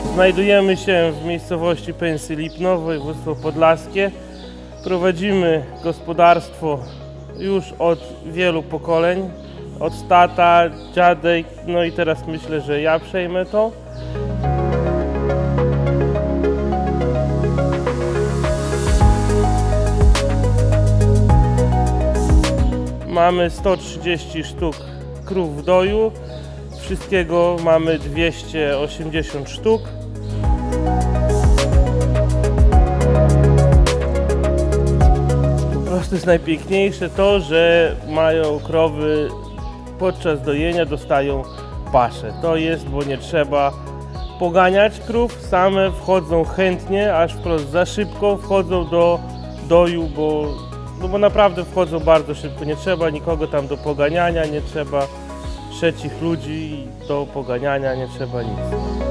Znajdujemy się w miejscowości Pensy Lipno, województwo podlaskie. Prowadzimy gospodarstwo już od wielu pokoleń, od tata, dziadek, no i teraz myślę, że ja przejmę to. Mamy 130 sztuk krów w doju, wszystkiego mamy 280 sztuk. Po prostu jest najpiękniejsze to, że mają krowy podczas dojenia dostają paszę. To jest, bo nie trzeba poganiać krów, same wchodzą chętnie, aż wprost za szybko wchodzą do doju, bo naprawdę wchodzą bardzo szybko. Nie trzeba nikogo tam do poganiania, nie trzeba trzecich ludzi do poganiania, nie trzeba nic.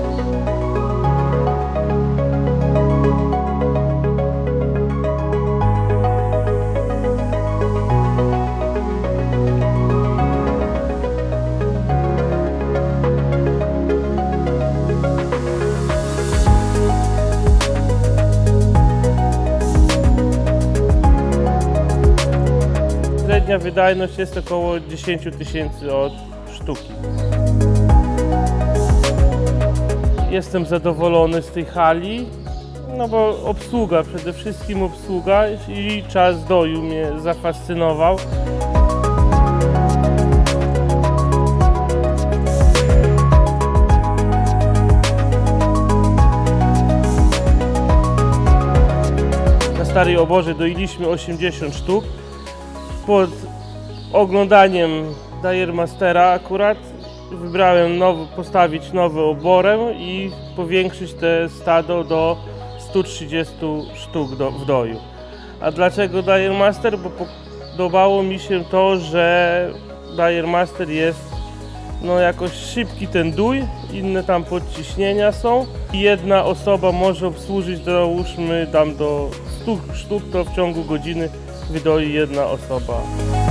Średnia wydajność jest około 10 000 od sztuki. Jestem zadowolony z tej hali, no bo obsługa, przede wszystkim obsługa i czas doju mnie zafascynował. Na Starej Oborze doiliśmy 80 sztuk. Pod oglądaniem Dairy-Mastera akurat wybrałem postawić nowy oborę i powiększyć te stado do 130 sztuk w doju. A dlaczego Dairy-Master? Bo podobało mi się to, że Dairy-Master jest jakoś szybki ten dój, inne tam podciśnienia są. Jedna osoba może obsłużyć, załóżmy tam do 100 sztuk, to w ciągu godziny wydoi jedna osoba.